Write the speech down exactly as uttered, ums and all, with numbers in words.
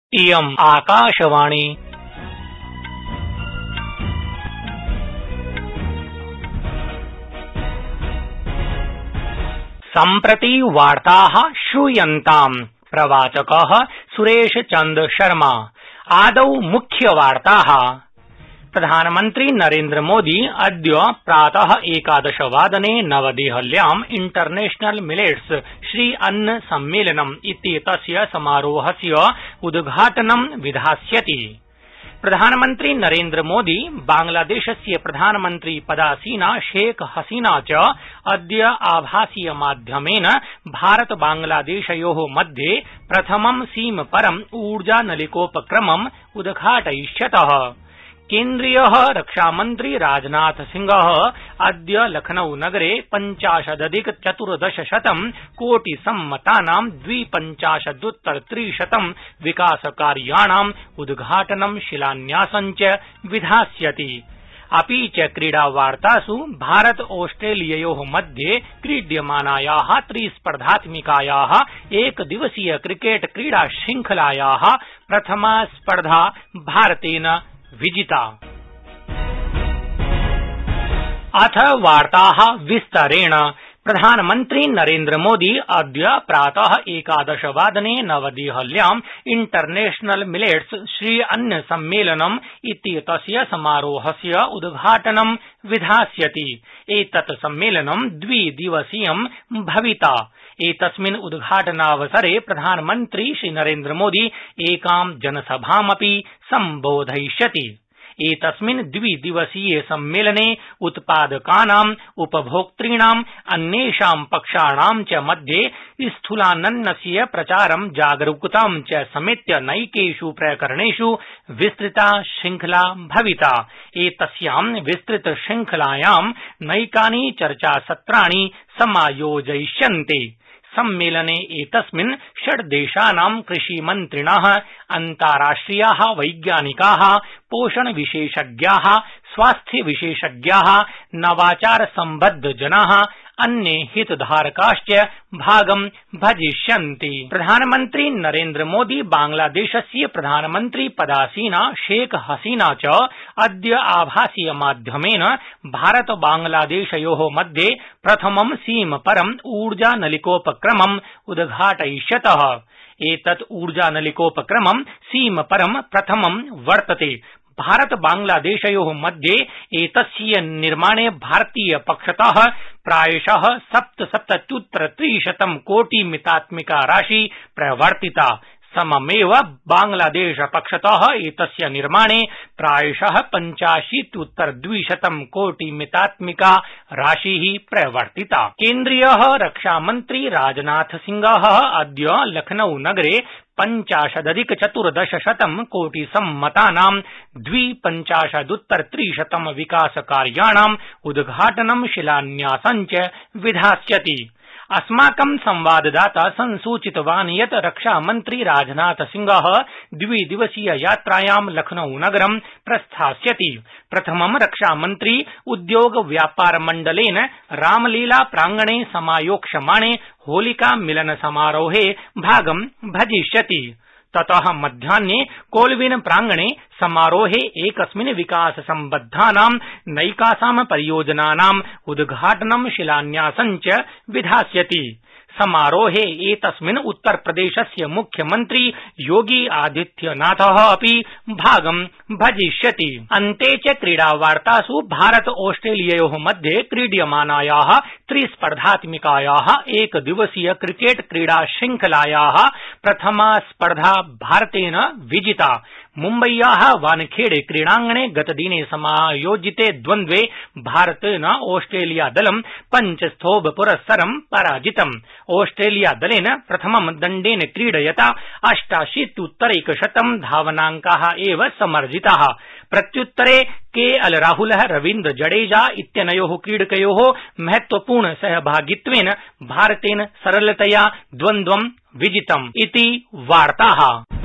इयम् आकाशवाणी। सम्प्रति वार्ताः श्रूयन्ताम्। प्रवाचकः सुरेश चंद शर्मा। आदौ मुख्यवार्ताः। प्रधानमन्त्री नरेन्द्र मोदी अद्य प्रातः एकादशवादने नवदेहल्याम् इंटरनेशनल मिलेट्स श्री अन्न सम्मेलनम् इत्येतस्य समारोहस्य उद्घाटनं विधास्यति। प्रधानमन्त्री नरेन्द्र मोदी बांग्लादेशस्य प्रधानमन्त्री पदासीना शेख हसीना च अद्य आभासीय माध्यमेन भारत बांग्लादेशयोः मध्ये प्रथमं सीमपरम् ऊर्जानलिकोपक्रमम् उद्घाटयिष्यतः। केन्द्रीयः रक्षामन्त्री राजनाथ सिंहः अद्य लखनऊ नगरे पञ्चाशदधिक चतुर्दशशतं कोटिसम्मतानां द्विपञ्चाशदुत्तर त्रिशतं विकासकार्याणाम् उद्घाटनं शिलान्यासं च विधास्यति। अपि च क्रीडावार्तासु भारत ऑस्ट्रेलिययोः मध्ये क्रीड्यमानायाः त्रिस्पर्धात्मिकायाः एकदिवसीय क्रिकेट क्रीडा श्रृंखलायाः प्रथमा स्पर्धा भारतेन विजिता। अथ वार्ताः विस्तरेण। प्रधानमन्त्री नरेन्द्र मोदी अद्य प्रातः एकादशवादने नवदेहल्याम् इंटरनेशनल मिलेट्स श्री अन्न सम्मेलनम् इत्येतस्य समारोहस्य उद्घाटनं विधास्यति। एतत् सम्मेलनं द्विदिवसीयं भविता। एतस्मिन् उद्घाटनावसरे प्रधानमन्त्री श्रीनरेन्द्र मोदी एकां जनसभामपि सम्बोधयिष्यति। एतस्मिन् द्विदिवसीये सम्मेलने उत्पादकानाम् उपभोक्तॄणाम् अन्येषां पक्षाणां च मध्ये स्थूलान्नस्य प्रचारं जागरूकतां च समेत्य नैकेष् प्रकरणेषु विस्तृता श्रृंखला भविता। एतस्यां विस्तृत श्रृंखलायां नैकानि चर्चासत्राणि समायोजयिष्यन्ते। सम्मेलने एतस्मिन् षड् देशानां कृषिमन्त्रिणः, अन्ताराष्ट्रियाः वैज्ञानिकाः, पोषणविशेषज्ञाः, स्वास्थ्यविशेषज्ञाः, नवाचारसम्बद्धजनाः, अन्ये हितधारकाश्च भागं भजिष्यन्ति। प्रधानमन्त्री नरेन्द्र मोदी बांग्लादेशस्य प्रधानमन्त्री पदासीना शेख हसीना च अद्य आभासीय माध्यमेन भारत बांग्लादेशयोः मध्ये प्रथमं सीमपरम् ऊर्जानलिकोपक्रमम् उद्घाटयिष्यतः। एतत् ऊर्जानलिकोपक्रमं सीमपरं प्रथमं वर्तते। भारत बांग्लादेशयोः मध्ये एतस्य निर्माणे भारतीय पक्षतः प्रायशः सप्तसप्तत्युत्तर त्रिशतं कोटिमितात्मिका राशि प्रवर्तिता। सममेव बांग्लादेश पक्षतः एतस्य निर्माणे प्रायशः पञ्चाशीत्युत्तर द्विशतं कोटिमितात्मिका राशिः प्रवर्तिता। केन्द्रीयः रक्षामन्त्री राजनाथ सिंहः अद्य लखनऊ नगरे पञ्चाशदधिक चतुर्दशशतं कोटिसम्मतानां द्विपञ्चाशदुत्तर त्रिशतं विकासकार्याणाम् उद्घाटनं शिलान्यासं च विधास्यति। अस्माकं संवाददाता संसूचितवान् यत् रक्षामन्त्री राजनाथ सिंहः द्विदिवसीय यात्रायां लखनऊ नगरं प्रस्थास्यति। प्रथमं रक्षामन्त्री उद्योग व्यापार मण्डलेन रामलीला प्रांगणे समायोक्ष्यमाणे होलिका मिलन समारोहे भागं भजिष्यति। ततः मध्याह्ने कोलविन प्रांगणे समारोहे एकस्मिन् विकास सम्बद्धानां नैकासां परियोजनानाम् उद्घाटनं शिलान्यासं च विधास्यति। समारोहे एतस्मिन् उत्तरप्रदेशस्य मुख्यमन्त्री योगी आदित्यनाथः अपि भागं भजिष्यति। अन्ते च क्रीडावार्तासु भारत ऑस्ट्रेलिययोः मध्ये क्रीड्यमानायाः त्रिस्पर्धात्मिकायाः एकदिवसीय क्रिकेट क्रीडा श्रृंखलायाः प्रथमा स्पर्धा भारतेन विजिता। मुम्बय्याः वानखेड़े क्रीडांगणे गतदिने समायोजिते द्वन्द्वे भारतेन ऑस्ट्रेलियादलं पञ्चस्थोभपुरस्सरं पराजितम्। ऑस्ट्रेलियादलेन प्रथमं दण्डेन क्रीडयता अष्टाशीत्युत्तरैकशतं धावनाङ्काः एव समर्जिताः। प्रत्युत्तरे के एल राहुलः, रवीन्द्र जडेजा इत्यनयोः क्रीडकयोः महत्वपूर्ण सहभागित्वेन भारतेन सरलतया द्वन्द्वं विजितम् इति वार्ताः।